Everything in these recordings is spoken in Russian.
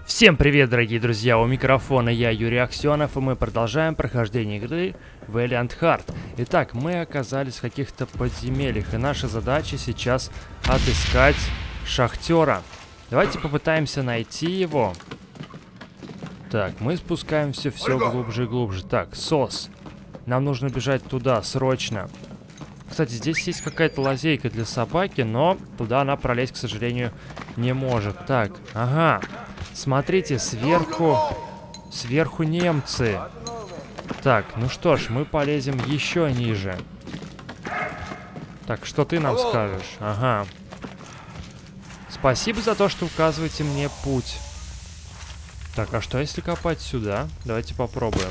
Всем привет, дорогие друзья, у микрофона я, Юрий Аксенов, и мы продолжаем прохождение игры Valiant Heart. Итак, мы оказались в каких-то подземельях, и наша задача сейчас отыскать шахтера. Давайте попытаемся найти его. Так, мы спускаемся все глубже и глубже. Так, СОС. Нам нужно бежать туда, срочно. Кстати, здесь есть какая-то лазейка для собаки, но туда она пролезть, к сожалению, не может. Так, ага. Смотрите, сверху немцы. Так, ну что ж, мы полезем еще ниже. Так, что ты нам скажешь? Ага. Спасибо за то, что указываете мне путь. Так, а что если копать сюда? Давайте попробуем.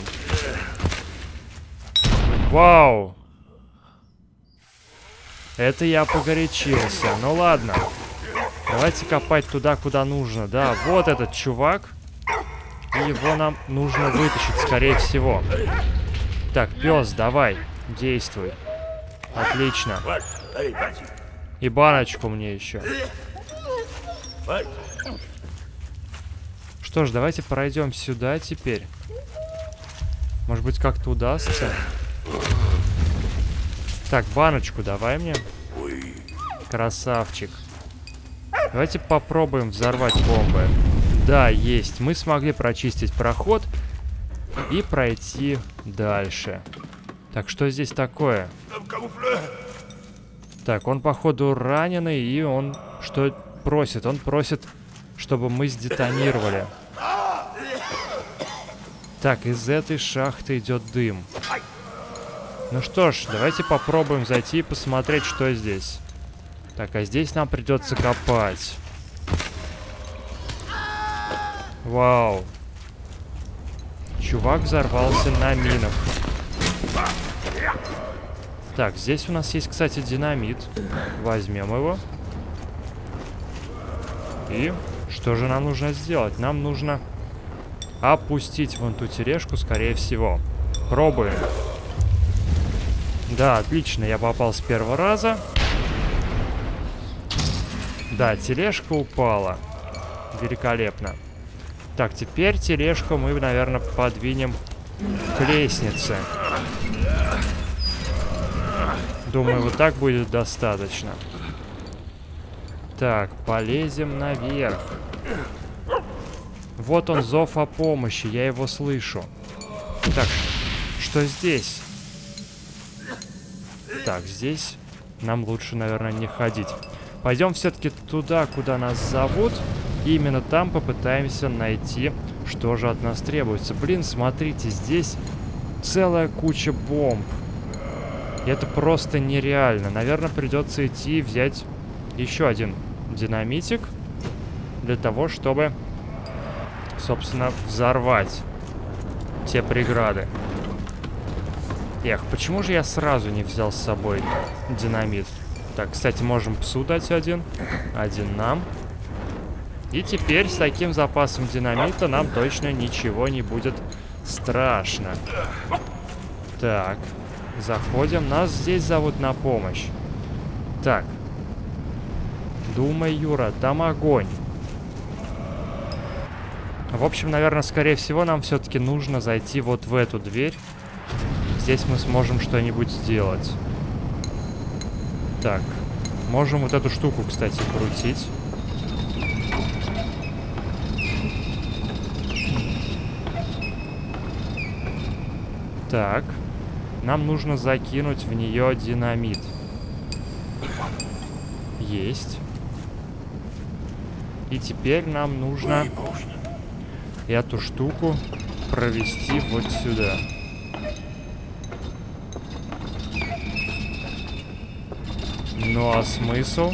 Вау! Это я погорячился. Ну ладно. Давайте копать туда, куда нужно. Да, вот этот чувак. И его нам нужно вытащить, скорее всего. Так, пес, давай, действуй. Отлично. И баночку мне еще. Что ж, давайте пройдем сюда теперь. Может быть, как-то удастся. Так, баночку давай мне. Красавчик. Давайте попробуем взорвать бомбы. Да, есть. Мы смогли прочистить проход и пройти дальше. Так, что здесь такое? Так, он, походу, раненый, и он что просит? Он просит, чтобы мы сдетонировали. Так, из этой шахты идет дым. Ну что ж, давайте попробуем зайти и посмотреть, что здесь. Так, а здесь нам придется копать. Вау. Чувак взорвался на минах. Так, здесь у нас есть, кстати, динамит. Возьмем его. И что же нам нужно сделать? Нам нужно опустить вон ту тележку, скорее всего. Пробуем. Да, отлично, я попал с первого раза. Да, тележка упала. Великолепно. Так, теперь тележку мы, наверное, подвинем к лестнице. Думаю, вот так будет достаточно. Так, полезем наверх. Вот он, зов о помощи, я его слышу. Так, что здесь? Так, здесь нам лучше, наверное, не ходить. Пойдем все-таки туда, куда нас зовут. И именно там попытаемся найти, что же от нас требуется. Блин, смотрите, здесь целая куча бомб. Это просто нереально. Наверное, придется идти и взять еще один динамитик. Для того, чтобы, собственно, взорвать те преграды. Эх, почему же я сразу не взял с собой динамит? Так, кстати, можем псу дать один. Один нам. И теперь с таким запасом динамита нам точно ничего не будет страшно. Так, заходим. Нас здесь зовут на помощь. Так. Думай, Юра, там огонь. В общем, наверное, скорее всего, нам все-таки нужно зайти вот в эту дверь. Здесь мы сможем что-нибудь сделать. Так, можем вот эту штуку, кстати, крутить. Так, нам нужно закинуть в нее динамит. Есть. И теперь нам нужно эту штуку провести вот сюда. Ну а смысл?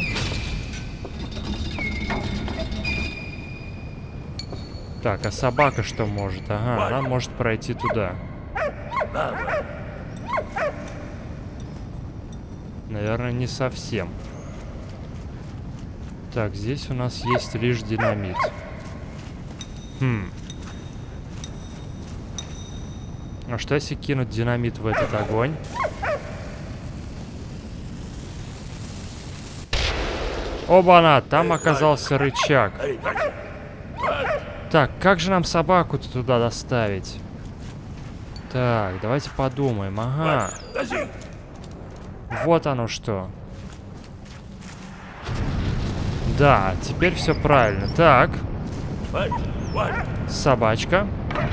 Так, а собака что может? Ага, она может пройти туда. Наверное, не совсем. Так, здесь у нас есть лишь динамит. А что если кинуть динамит в этот огонь? Оба-на, там оказался рычаг. Так, как же нам собаку-то туда доставить? Так, давайте подумаем. Ага. Вот оно что. Да, теперь все правильно. Так. Собачка.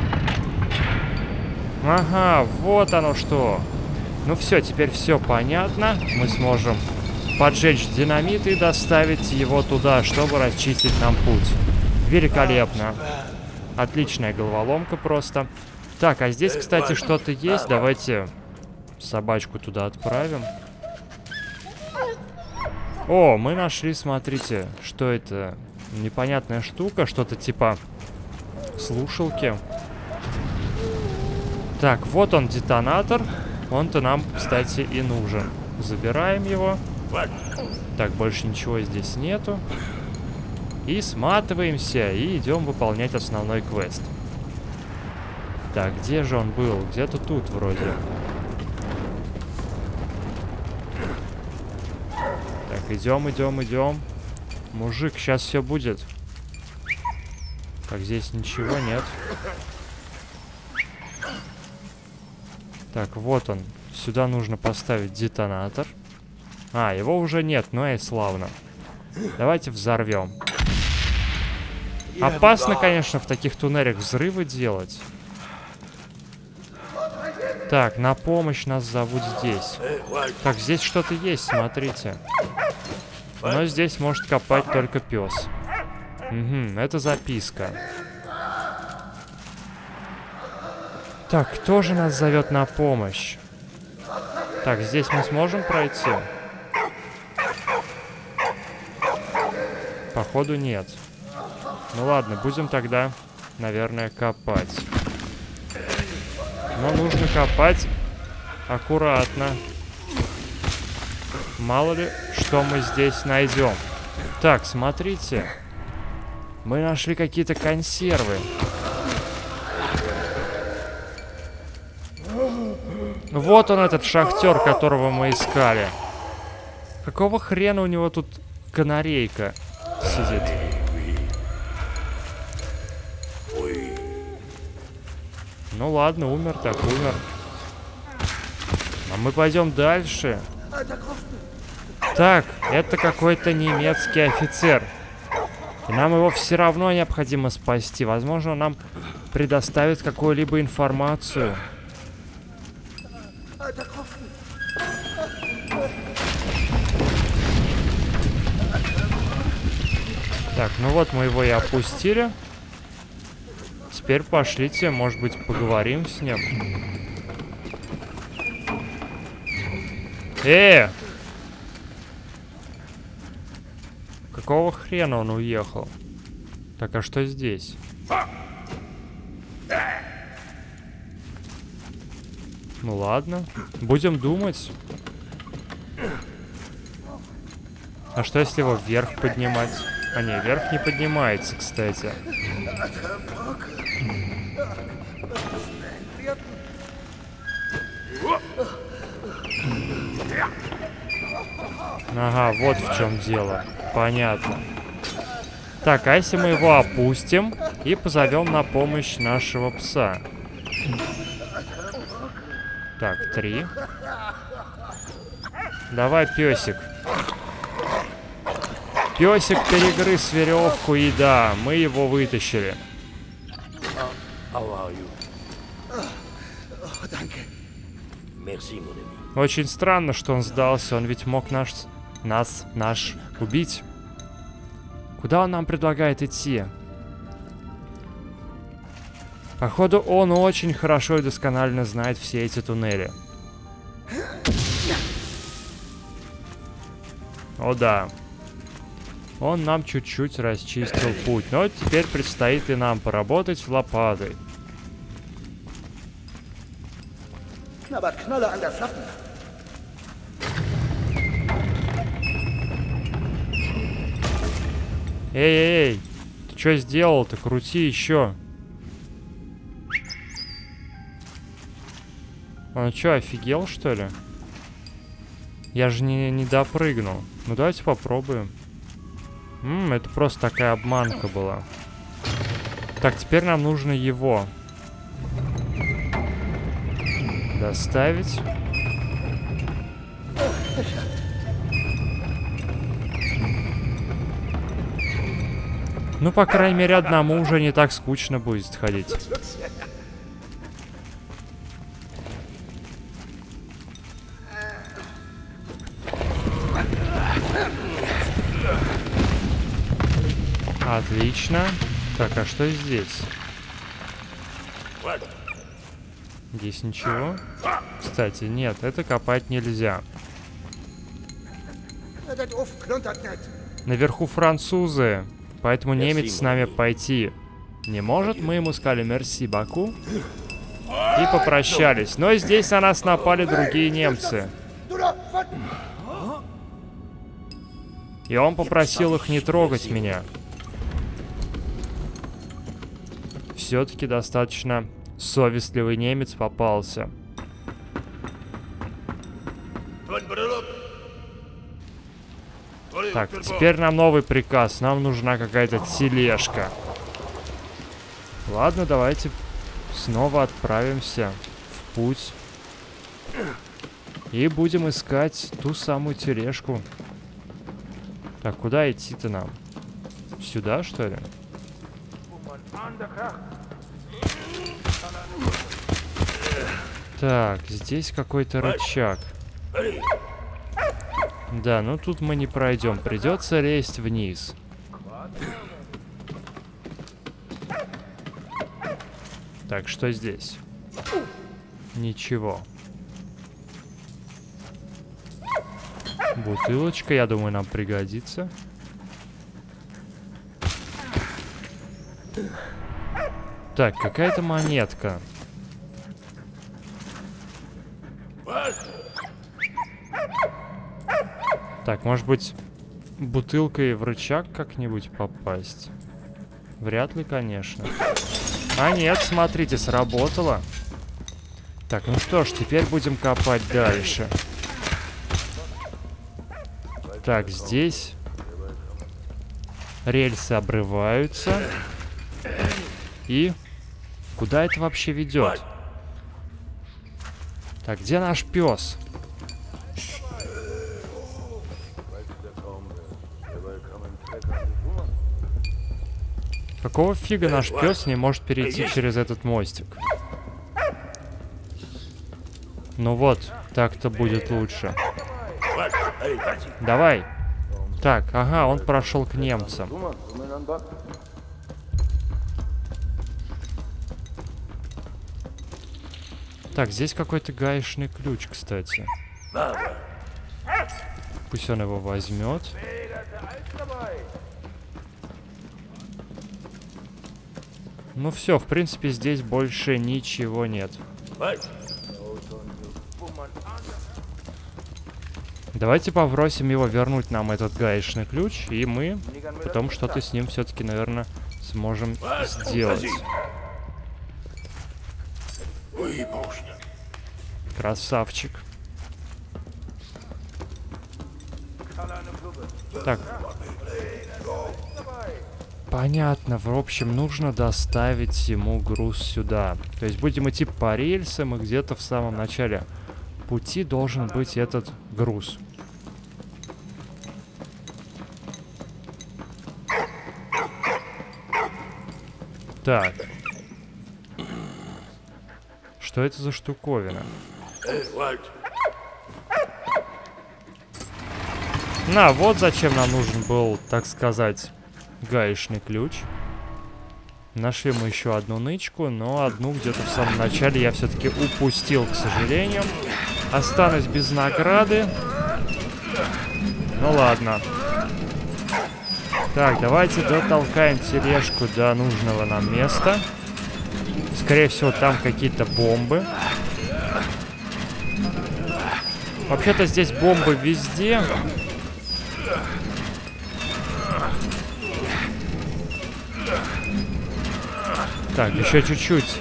Ага, вот оно что. Ну все, теперь все понятно. Мы сможем поджечь динамит и доставить его туда, чтобы расчистить нам путь. Великолепно. Отличная головоломка просто. Так, а здесь, кстати, что-то есть. Давайте собачку туда отправим. О, мы нашли, смотрите, что это? Непонятная штука, что-то типа слушалки. Так, вот он, детонатор. Он-то нам, кстати, и нужен. Забираем его. Так, больше ничего здесь нету. И сматываемся, и идем выполнять основной квест. Так, где же он был? Где-то тут вроде. Так, идем, идем, идем. Мужик, сейчас все будет. Так, здесь ничего нет. Так, вот он. Сюда нужно поставить детонатор. А, его уже нет, ну и славно. Давайте взорвем. Опасно, конечно, в таких туннелях взрывы делать. Так, на помощь нас зовут здесь. Так, здесь что-то есть, смотрите. Но здесь может копать только пес. Угу, это записка. Так, кто же нас зовет на помощь? Так, здесь мы сможем пройти? Походу нет. Ну ладно, будем тогда, наверное, копать. Но нужно копать аккуратно. Мало ли, что мы здесь найдем. Так, смотрите. Мы нашли какие-то консервы. Вот он, этот шахтер, которого мы искали. Какого хрена у него тут канарейка сидит? Ну ладно, умер так умер. А мы пойдем дальше. Так, это какой-то немецкий офицер. И нам его все равно необходимо спасти. Возможно, нам предоставит какую-либо информацию. Так, ну вот мы его и опустили. Теперь пошлите, может быть, поговорим с ним. Какого хрена он уехал? Так, а что здесь? Ну ладно, будем думать. А что если его вверх поднимать? А не, вверх не поднимается, кстати. Ага, вот в чем дело. Понятно. Так, а если мы его опустим и позовем на помощь нашего пса? Так, 3. Давай, песик. Песик перегрыз веревку, и да, мы его вытащили. Очень странно, что он сдался. Он ведь мог нас убить. Куда он нам предлагает идти? Походу, он очень хорошо и досконально знает все эти туннели. О да. Он нам чуть-чуть расчистил путь. Но теперь предстоит и нам поработать лопатой. Эй-эй-эй, ты что сделал-то? Крути еще. Он что, офигел, что ли? Я же не допрыгнул. Ну давайте попробуем. Это просто такая обманка была. Так, теперь нам нужно его доставить. Ну, по крайней мере, одному уже не так скучно будет ходить. Отлично. Так, а что здесь? Здесь ничего. Кстати, нет, это копать нельзя. Наверху французы, поэтому немец с нами пойти не может. Мы ему сказали «мерси, Баку» и попрощались. Но здесь на нас напали другие немцы. И он попросил их не трогать меня. Все-таки достаточно совестливый немец попался. Так, теперь нам новый приказ. Нам нужна какая-то тележка. Ладно, давайте снова отправимся в путь. И будем искать ту самую тележку. Так, куда идти-то нам? Сюда, что ли? Так, здесь какой-то рычаг. Да, ну тут мы не пройдем. Придется лезть вниз. Так, что здесь? Ничего. Бутылочка, я думаю, нам пригодится. Так, какая-то монетка. Так, может быть, бутылкой в рычаг как-нибудь попасть? Вряд ли, конечно. А нет, смотрите, сработало. Так, ну что ж, теперь будем копать дальше. Так, здесь рельсы обрываются. И куда это вообще ведет? Так, где наш пес? Какого фига наш пес не может перейти через этот мостик? Ну вот, так-то будет лучше. Давай. Так, ага, он прошел к немцам. Так, здесь какой-то гаечный ключ, кстати. Пусть он его возьмет. Ну все, в принципе, здесь больше ничего нет. Давайте попросим его вернуть нам этот гаечный ключ, и мы потом что-то с ним все-таки, наверное, сможем сделать. Красавчик. Так. Понятно, в общем, нужно доставить ему груз сюда. То есть будем идти по рельсам, и где-то в самом начале пути должен быть этот груз. Так. Что это за штуковина? На, вот зачем нам нужен был, так сказать, гаечный ключ. Нашли мы еще одну нычку, но одну где-то в самом начале я все-таки упустил, к сожалению. Останусь без награды. Ну ладно. Так, давайте дотолкаем тележку до нужного нам места. Скорее всего, там какие-то бомбы. Вообще-то здесь бомбы везде. Так, еще чуть-чуть.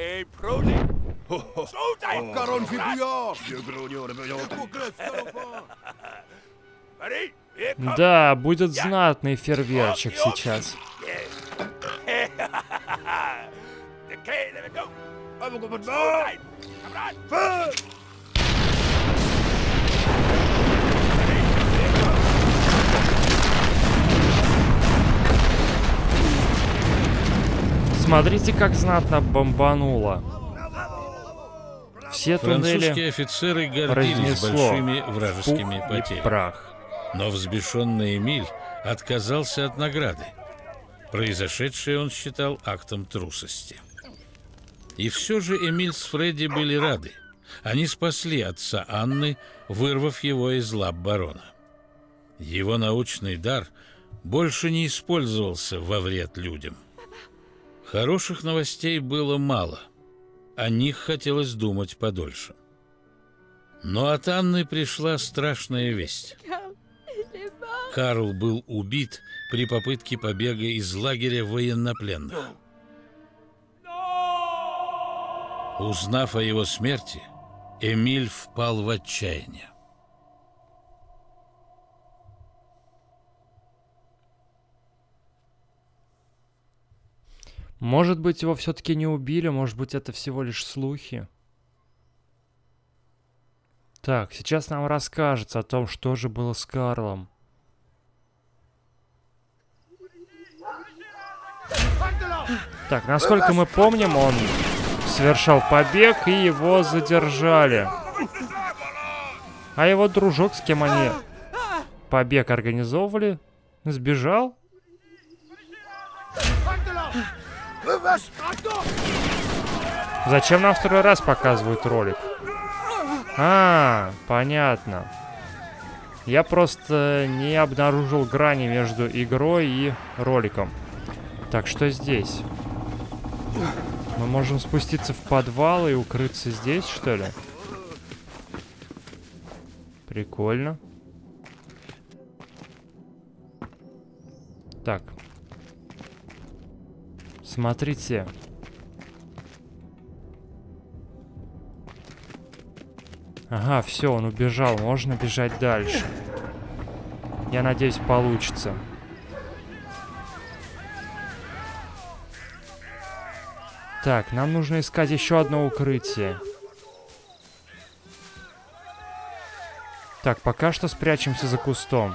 Да, будет знатный фейерверчик сейчас. Смотрите, как знатно бомбануло. Все туннели Французские офицеры гордились разнесло большими вражескими в пух потерями. и прах. Но взбешенный Эмиль отказался от награды. Произошедшее он считал актом трусости. И все же Эмиль с Фредди были рады. Они спасли отца Анны, вырвав его из лап барона. Его научный дар больше не использовался во вред людям. Хороших новостей было мало. О них хотелось думать подольше. Но от Анны пришла страшная весть. Карл был убит при попытке побега из лагеря военнопленных. Узнав о его смерти, Эмиль впал в отчаяние. Может быть, его все-таки не убили, может быть, это всего лишь слухи. Так, сейчас нам расскажется о том, что же было с Карлом. Так, насколько мы помним, он совершал побег, и его задержали. А его дружок, с кем они побег организовывали, сбежал? Зачем нам второй раз показывают ролик? А, понятно. Я просто не обнаружил грани между игрой и роликом. Так, что здесь? Мы можем спуститься в подвал и укрыться здесь, что ли? Прикольно. Так. Смотрите. Ага, все, он убежал. Можно бежать дальше. Я надеюсь, получится. Так, нам нужно искать еще одно укрытие. Так, пока что спрячемся за кустом.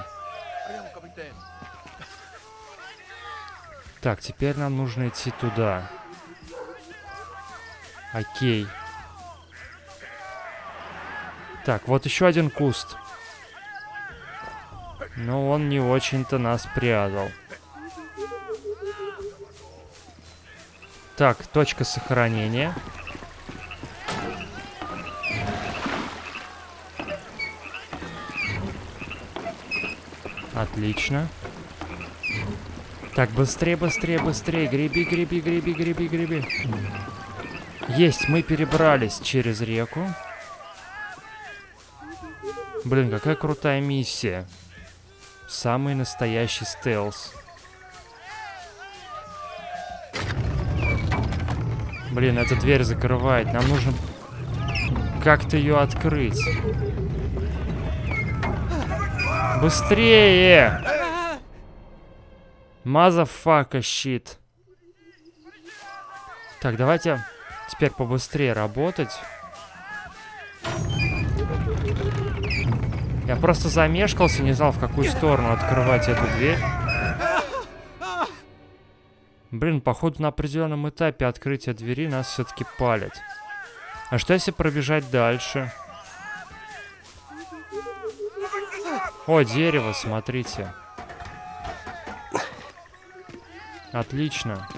Так, теперь нам нужно идти туда. Окей. Так, вот еще один куст. Но он не очень-то нас прятал. Так, точка сохранения. Отлично. Так, быстрее, быстрее, быстрее. Греби, греби, греби, греби, греби. Есть, мы перебрались через реку. Блин, какая крутая миссия. Самый настоящий стелс. Блин, эта дверь закрывает. Нам нужно как-то ее открыть. Быстрее! Мазафака, щит. Так, давайте теперь побыстрее работать. Я просто замешкался, не знал, в какую сторону открывать эту дверь. Блин, походу на определенном этапе открытия двери нас все-таки палят. А что если пробежать дальше? О, дерево, смотрите. Отлично.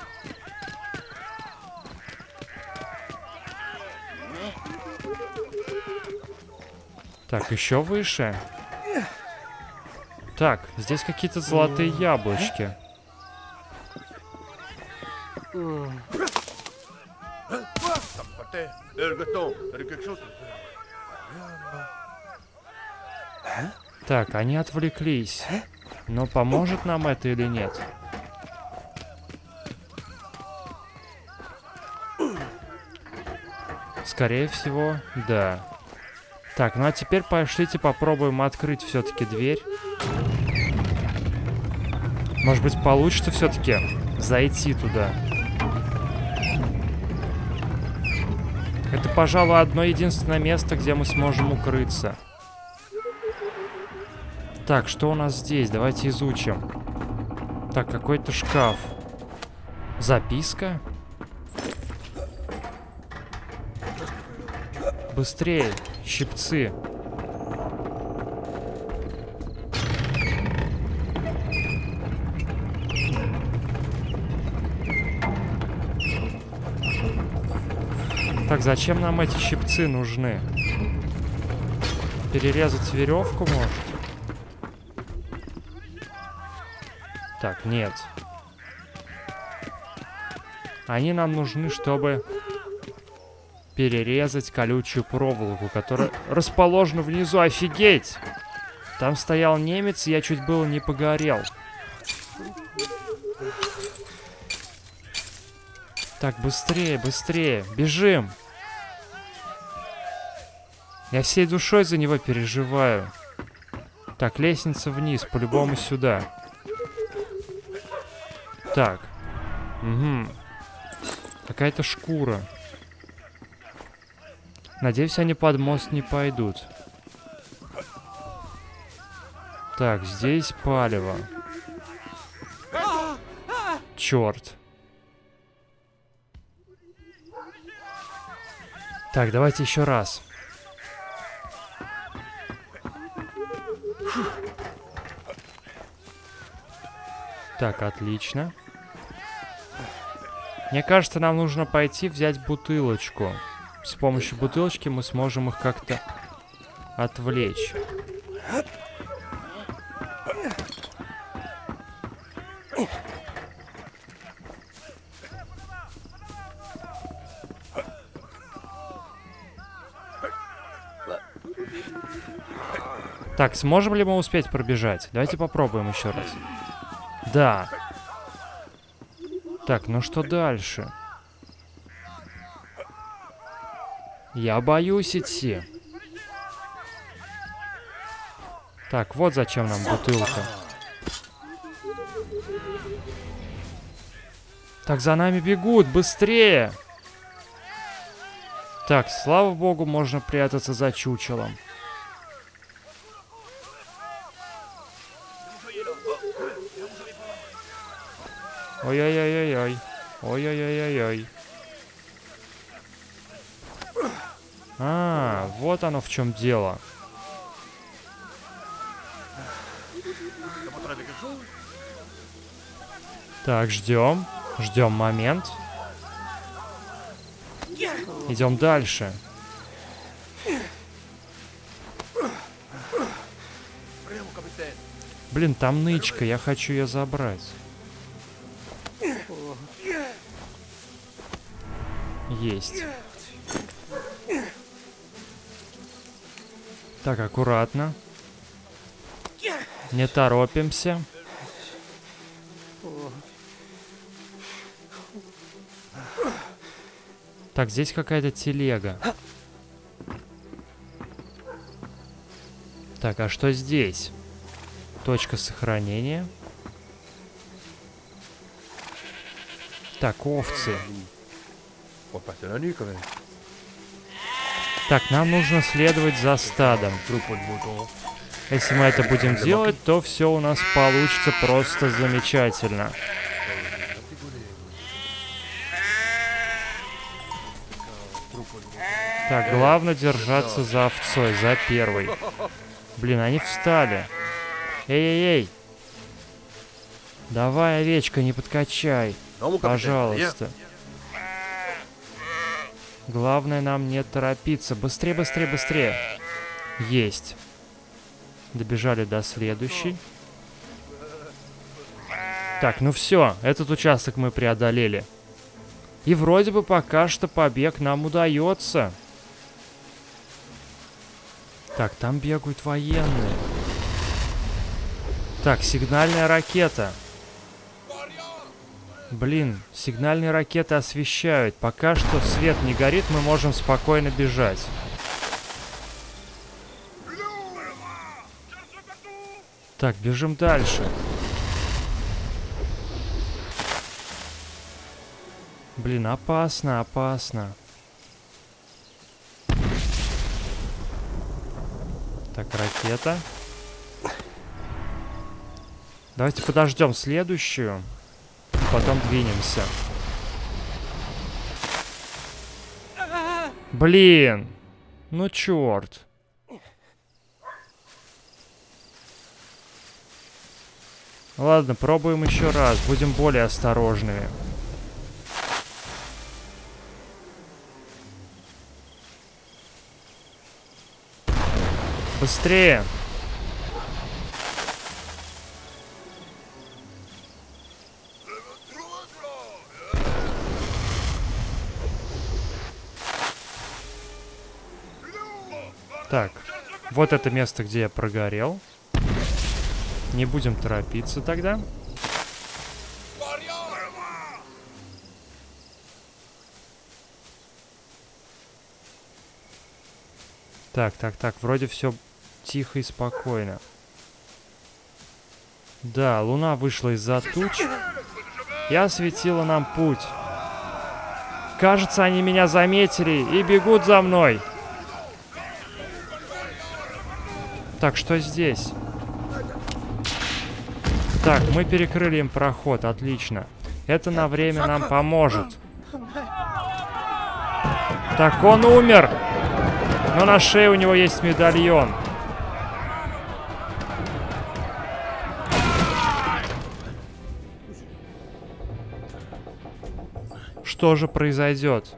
Так, еще выше. Так, здесь какие-то золотые яблочки. Так, они отвлеклись. Но поможет нам это или нет? Скорее всего, да. Так, ну а теперь пошлите попробуем открыть все-таки дверь. Может быть, получится все-таки зайти туда. Это, пожалуй, одно единственное место, где мы сможем укрыться. Так, что у нас здесь? Давайте изучим. Так, какой-то шкаф. Записка? Быстрее, щипцы. Так, зачем нам эти щипцы нужны? Перерезать веревку, может? Так, нет. Они нам нужны, чтобы перерезать колючую проволоку, которая расположена внизу. Офигеть! Там стоял немец, и я чуть было не погорел. Так, быстрее, быстрее. Бежим. Я всей душой за него переживаю. Так, лестница вниз, по-любому сюда. Так. Угу. Какая-то шкура. Надеюсь, они под мост не пойдут. Так, здесь палево. Черт. Так, давайте еще раз. Так, отлично. Мне кажется, нам нужно пойти взять бутылочку. С помощью бутылочки мы сможем их как-то отвлечь. Так, сможем ли мы успеть пробежать? Давайте попробуем еще раз. Да. Так, ну что дальше? Я боюсь идти. Так, вот зачем нам бутылка. Так, за нами бегут, быстрее! Так, слава богу, можно прятаться за чучелом. Ой-ой-ой-ой-ой. Ой-ой-ой-ой-ой. А, вот оно в чем дело. Так, ждем. Ждем момент. Идем дальше. Блин, там нычка, я хочу ее забрать. Есть. Так, аккуратно. Не торопимся. Так, здесь какая-то телега. Так, а что здесь? Точка сохранения. Так, овцы. Так, нам нужно следовать за стадом. Если мы это будем делать, то все у нас получится просто замечательно. Так, главное держаться за овцой, за первой. Блин, они встали. Эй-эй-эй. Давай, овечка, не подкачай. Пожалуйста. Главное нам не торопиться. Быстрее, быстрее, быстрее. Есть. Добежали до следующей. Так, ну все. Этот участок мы преодолели. И вроде бы пока что побег нам удается. Так, там бегают военные. Так, сигнальная ракета. Блин, сигнальные ракеты освещают. Пока что свет не горит, мы можем спокойно бежать. Так, бежим дальше. Блин, опасно, опасно. Так, ракета. Давайте подождем следующую. Потом двинемся. Блин! Ну черт. Ладно, пробуем еще раз. Будем более осторожными. Быстрее! Так, вот это место, где я прогорел. Не будем торопиться тогда. Так, вроде все тихо и спокойно. Да, луна вышла из-за туч и осветила нам путь. Кажется, они меня заметили и бегут за мной. Так, что здесь? Так, мы перекрыли им проход, отлично. Это на время нам поможет. Так, он умер! Но на шее у него есть медальон. Что же произойдет?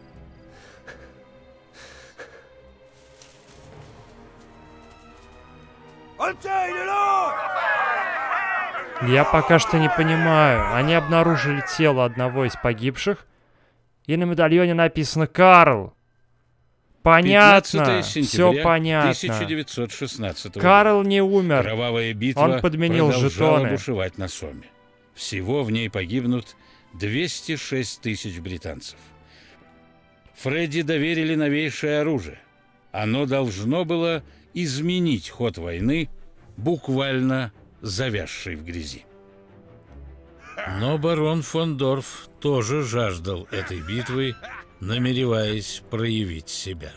Я пока что не понимаю. Они обнаружили тело одного из погибших, и на медальоне написано «Карл». Понятно, все понятно. 1916 Карл не умер. Кровавая битва Он подменил жетоны. бушевать на Соме. Всего в ней погибнут 206 тысяч британцев. Фредди доверили новейшее оружие. Оно должно было изменить ход войны, буквально завязшей в грязи. Но барон фон Дорф тоже жаждал этой битвы, намереваясь проявить себя.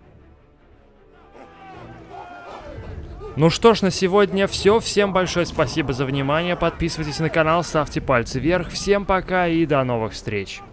Ну что ж, на сегодня все. Всем большое спасибо за внимание. Подписывайтесь на канал, ставьте пальцы вверх. Всем пока и до новых встреч.